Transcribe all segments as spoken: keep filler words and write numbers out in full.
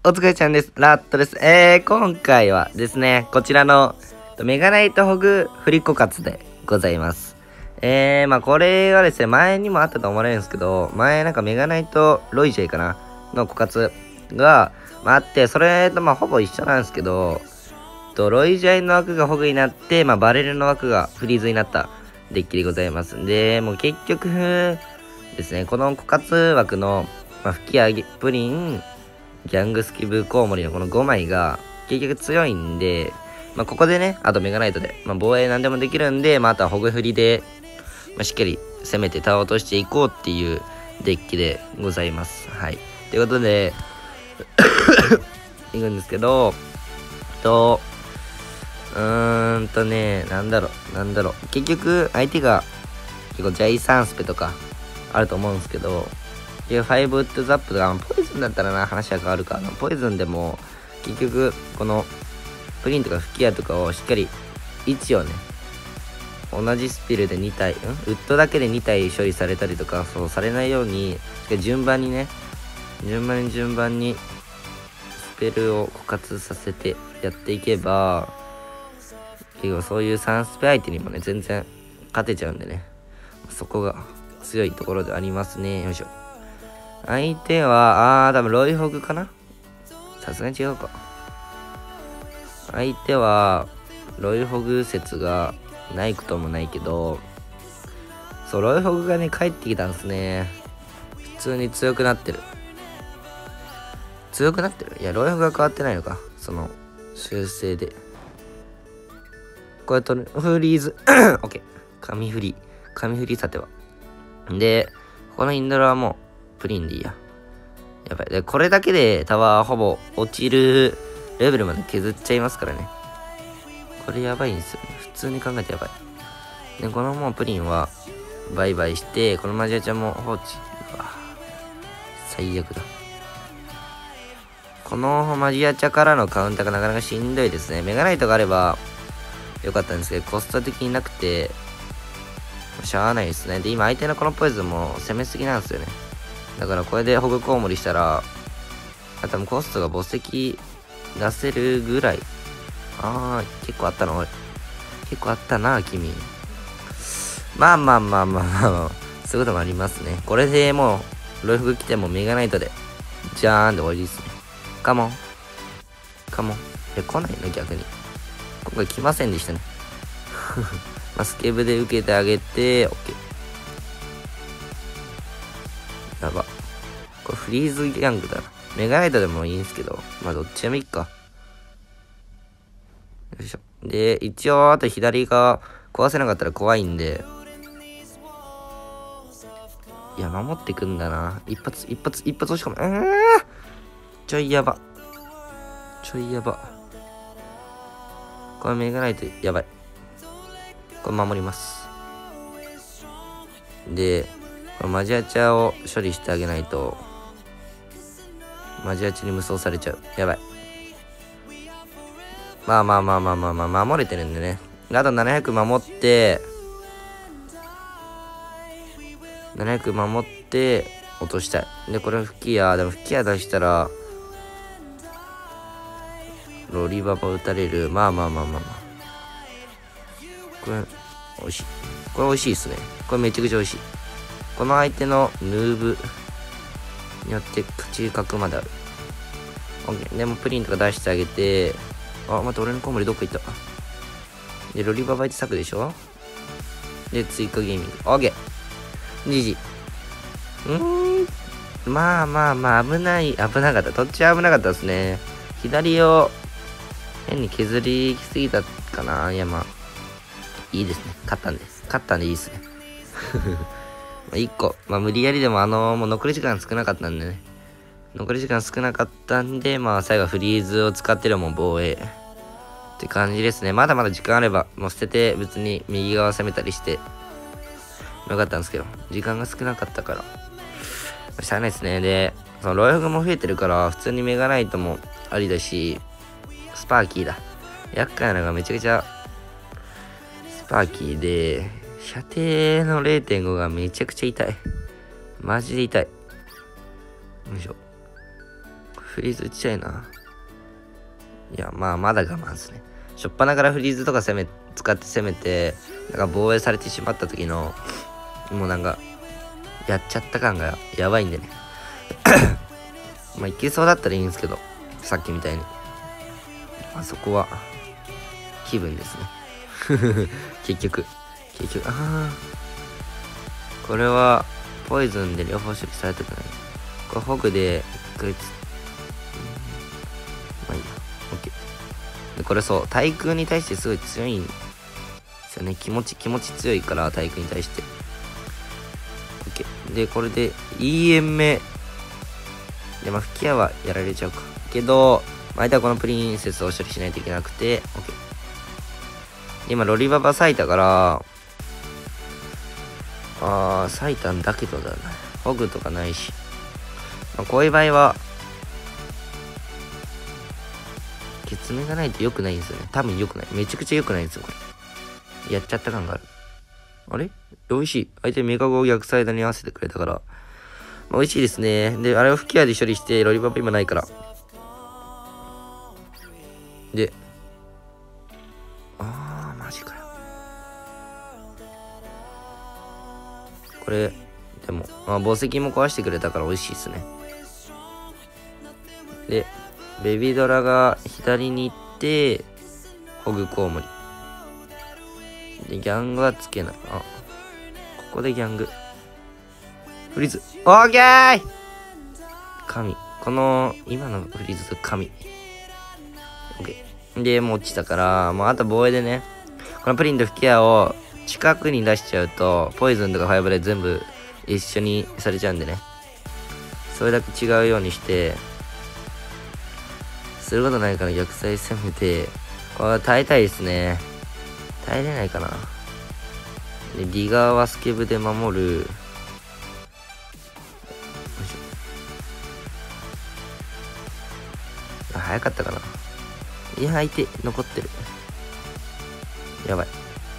お疲れちゃんです。ラットです。えー、今回はですね、こちらのメガナイトホグフリコカツでございます。えー、まあこれはですね、前にもあったと思われるんですけど、前なんかメガナイトロイジェイかなのコカツが、まあ、あって、それとまあほぼ一緒なんですけど、とロイジェイの枠がホグになって、まあバレルの枠がフリーズになったデッキでございますんで、もう結局ですね、このコカツ枠の、まあ、吹き上げ、プリン、ギャングスキブコウモリのこのごまいが結局強いんで、まあ、ここでね、あとメガナイトで、まあ、防衛なんでもできるんで、まあ、あとはホグフリで、まあ、しっかり攻めてタワー落としていこうっていうデッキでございます。はい。ということで、いくんですけど、と、うーんとね、なんだろう、なんだろう。結局、相手が結構ジャイサンスペとかあると思うんですけど、ファイブウッドザップとか、ポイズンだったらな、話は変わるかな。ポイズンでも、結局、この、プリンとか吹き矢とかをしっかり、位置をね、同じスピルでに体、んウッドだけでに体処理されたりとか、そうされないように、しっかり順番にね、順番に順番に、スペルを枯渇させてやっていけば、結構そういうさんスペ相手にもね、全然勝てちゃうんでね、そこが強いところでありますね。よいしょ。相手は、あー、多分ロイホグかな？さすがに違うか。相手は、ロイホグ説がないこともないけど、そう、ロイホグがね、帰ってきたんですね。普通に強くなってる。強くなってる？いや、ロイホグが変わってないのか。その、修正で。これと、フリーズ。オッケー。紙振り。紙振りさては。で、このインドラはもう、プリンでいいや。やばい。で、これだけでタワーほぼ落ちるレベルまで削っちゃいますからね。これやばいんですよね。普通に考えてやばい。で、このもうプリンはバイバイして、このマジアちゃんも放置。うわ、最悪だ。このマジアチャからのカウンターがなかなかしんどいですね。メガナイトがあればよかったんですけど、コスト的になくて、しゃあないですね。で、今相手のこのポイズンも攻めすぎなんですよね。だからこれでホグコウモリしたら、あとコストが墓石出せるぐらい。あー、結構あったな、俺。結構あったな、君。まあまあまあまあまあ、まあ、そういうこともありますね。これでもう、ロイフグ来てもメガナイトで、じゃーんで終わりですね。カモン。カモン。え、来ないの逆に。今回来ませんでしたね。まあ、スケブで受けてあげて、オッケー。やば。これフリーズギャングだな。メガナイトでもいいんすけど、まあどっちでもいいか。よいしょ。で、一応あと左側壊せなかったら怖いんで、いや、守ってくんだな。一発、一発、一発押し込む。うーん。ちょいやば。ちょいやば。これメガナイトやばい。これ守ります。で、このマジアチャを処理してあげないと、マジアチに無双されちゃう。やばい。まあまあまあまあまあまあ、守れてるんでね。あとななひゃく守って、ななひゃく守って、落としたい。で、これ吹き矢。でも吹き矢出したら、ロリババ打たれる。まあまあまあまあまあ。これ、美味しい。これ美味しいですね。これめちゃくちゃ美味しい。この相手のヌーブによって勝ち角まである。OK。でもプリンとか出してあげて、あ、待って、俺のコウモリどっか行った。で、ロリババイって咲くでしょ。で、追加ゲーミング。OK。ジジ。うーん。まあまあまあ、危ない、危なかった。どっち危なかったですね。左を変に削りすぎたかな。いや、まあ、いいですね。勝ったんで。勝ったんでいいですね。いっこ。まあ、無理やりでも、あのー、もう残り時間少なかったんでね。残り時間少なかったんで、まあ、最後フリーズを使ってるもん防衛。って感じですね。まだまだ時間あれば、もう捨てて別に右側攻めたりして、よかったんですけど、時間が少なかったから、しゃあないですね。で、そのロイフグも増えてるから、普通にメガナイトもありだし、スパーキーだ。厄介なのがめちゃくちゃ、スパーキーで、射程の れいてんご がめちゃくちゃ痛い。マジで痛い。よいしょ。 フリーズ打ちたいな。いや、まあ、まだ我慢ですね。しょっぱなからフリーズとか攻め、使って攻めて、なんか防衛されてしまった時の、もうなんか、やっちゃった感がやばいんでね。まあ、いけそうだったらいいんですけど、さっきみたいに。まあ、そこは、気分ですね。結局。結局、ああ。これは、ポイズンで両方処理されたくない。これ、ホグで、一回つ、まあいいや。オッケー。で、これそう、対空に対してすごい強いんですよね。気持ち、気持ち強いから、対空に対して。オッケー。で、これで、いい円目。で、まあ、吹き矢はやられちゃうか。けど、相手はこのプリンセスを処理しないといけなくて、オッケー。今、ロリババ咲いたから、あー、咲いたんだけどだな。ホグとかないし。まあ、こういう場合は、ケツメがないと良くないんですよね。多分良くない。めちゃくちゃ良くないんですよ、これ。やっちゃった感がある。あれ美味しい。相手メカゴを逆サイドに合わせてくれたから。まあ、美味しいですね。で、あれを吹き矢で処理して、ロリババ今ないから。で、あー、マジかよ。これ、でも、まあ、宝石も壊してくれたから美味しいですね。で、ベビドラが左に行って、ホグコウモリ。で、ギャングはつけない。あ、ここでギャング。フリーズ。オーケー神。この、今のフリーズ、神。オッケー。で、もう落ちたから、もうあと防衛でね、このプリンと吹き矢を近くに出しちゃうと、ポイズンとかファイブで全部一緒にされちゃうんでね。それだけ違うようにして、することないから逆サイ攻めて、これは耐えたいですね。耐えれないかな。で、ディガーはスケブで守る。よいしょ。あ、早かったかな。いや、相手、残ってる。やばい。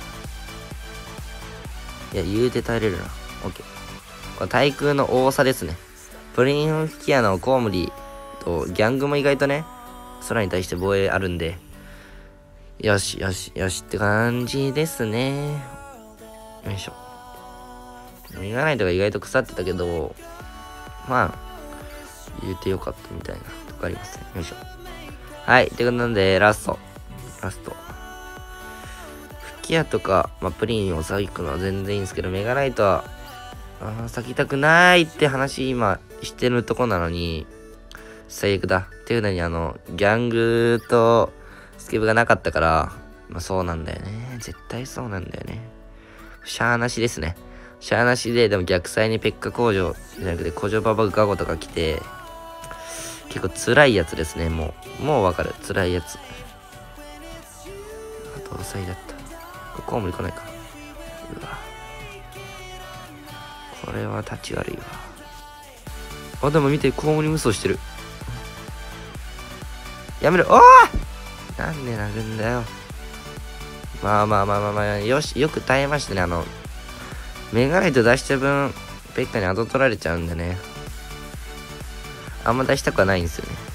いや、言うて耐えれるな。オッケー。これ対空の多さですね。プリンフキアのコウモリとギャングも意外とね、空に対して防衛あるんで、よしよしよしって感じですね。よいしょ。メガナイトが意外と腐ってたけど、まあ、言うてよかったみたいなとこありますね。よいしょ。はい。ということなんで、ラスト。ラスト。吹き矢とか、まあ、プリンを咲くのは全然いいんですけど、メガナイトは、あ咲きたくないって話今してるとこなのに、最悪だ。っていうのに、あの、ギャングとスケブがなかったから、まあそうなんだよね。絶対そうなんだよね。シャーなしですね。シャーなしで、でも逆サイにペッカ工場じゃなくて、コジョババガゴとか来て、結構辛いやつですね、もう。もうわかる。辛いやつ。あと、抑えだった。ここも行かないか。うわ。これは立ち悪いわ。あ、でも見て、コウモリ無双してる。やめろ。おーなんで殴んだよ。まあまあまあまあまあ、よし、よく耐えましたね。あの、メガナイト出した分、ペッカに後取られちゃうんでね。あんま出したくはないんですよね。よ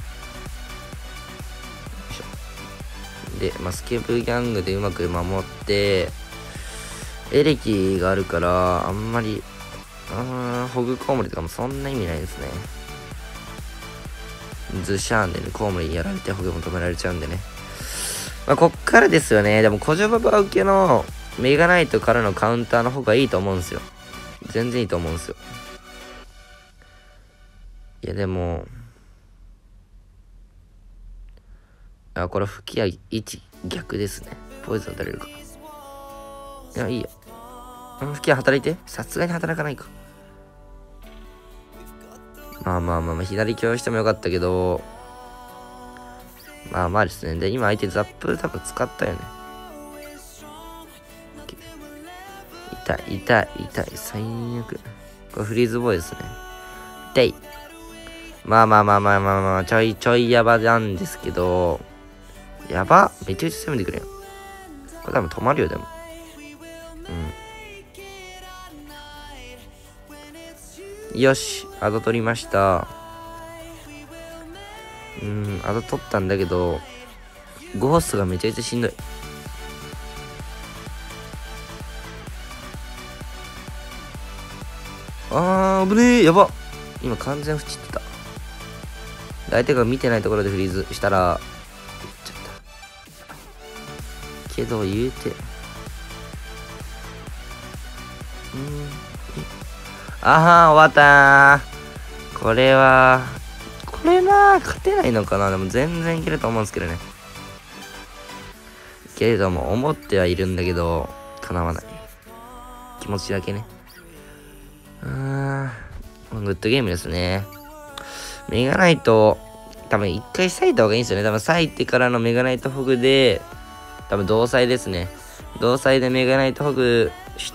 いしょ。で、まあ、スケブギャングでうまく守って、エレキがあるから、あんまり、うーん、ホグコウモリとかもそんな意味ないですね。ズシャーンでね、コウモリやられてホグも止められちゃうんでね。まあ、こっからですよね。でも、コジョババ受けのメガナイトからのカウンターの方がいいと思うんですよ。全然いいと思うんですよ。いや、でも、あ、これ吹き矢いち逆ですね。ポイズン打たれるか。いや、いいよ。吹き矢働いて。さすがに働かないか。まあまあまあまあ、左強してもよかったけど、まあまあですね。で、今相手ザップ多分使ったよね。痛い、痛い、痛い、最悪。これフリーズボーイですね。痛い。まあまあまあまあまあまあ、ちょいちょいヤバなんですけど、やばめちゃくちゃ攻めてくれよ。これ多分止まるよ、でも。うん。よし、アド取りました。 うん、あと取ったんだけど、ゴーストがめちゃくちゃしんどい。あー、危ねえ、やば。今完全縁ってた。相手が見てないところでフリーズしたら、いっちゃった。けど言うて。うん。あはー、終わったー。これは、これな、勝てないのかな。でも全然いけると思うんですけどね。けれども、思ってはいるんだけど、叶わない。気持ちだけね。うーん。グッドゲームですね。メガナイト、多分一回割いた方がいいんですよね。多分割いてからのメガナイトホグで、多分同祭ですね。同祭でメガナイトホグして、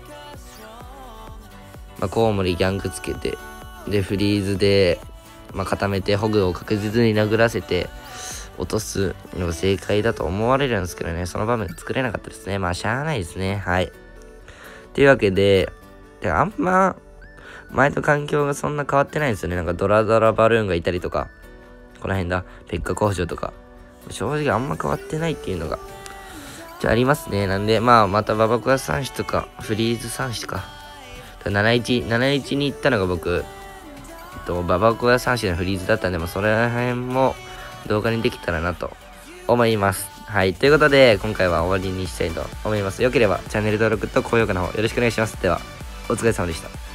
まあ、コウモリギャングつけて、で、フリーズで、まあ、固めて、ホグを確実に殴らせて、落とすのが正解だと思われるんですけどね、その場面作れなかったですね。まあ、しゃあないですね。はい。というわけで、であんま、前と環境がそんな変わってないんですよね。なんかドラドラバルーンがいたりとか、この辺だ、ペッカ工場とか、正直あんま変わってないっていうのが、じゃありますね。なんで、まあ、またババコアさん種とか、フリーズさん種か。なないち、なないちに行ったのが僕、えっと、ババコアさん種のフリーズだったんで、もそれら辺も動画にできたらなと思います。はい。ということで、今回は終わりにしたいと思います。よければチャンネル登録と高評価の方よろしくお願いします。では、お疲れ様でした。